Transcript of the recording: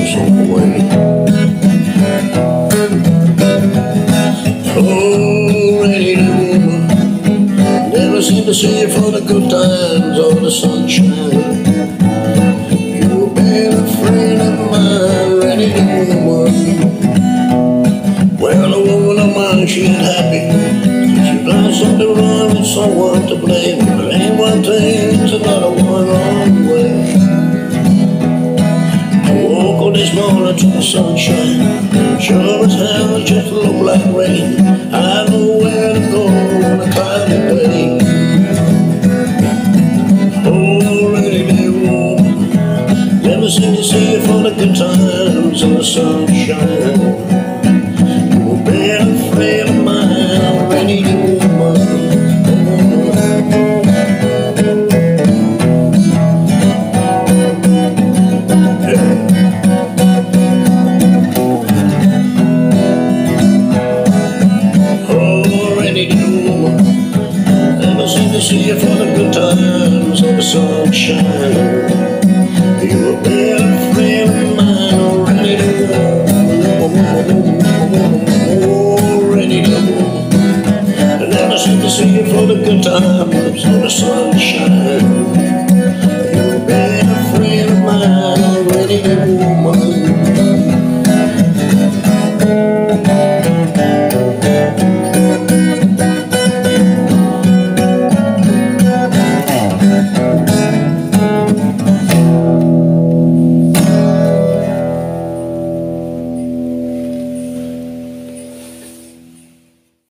on the way. Oh, rainy woman, never seem to see you for the good times or the sunshine. You've been a friend of mine, rainy woman. Well, a woman of mine, she ain't happy. She done something wrong with someone to blame. But ain't one thing, it's another one on the way. I woke up this morning to the sunshine. Sure as hell, it just looked like rain. I know where to go on a cloudy day. Oh, rainy woman, never seem to see you for the good times and the sunshine. You've been a friend of mine, rainy woman. See you for the good times and the sunshine. You've been a friend of mine, already to already to I never seem to see you for the good times and the sunshine. You've been a friend of mine, already to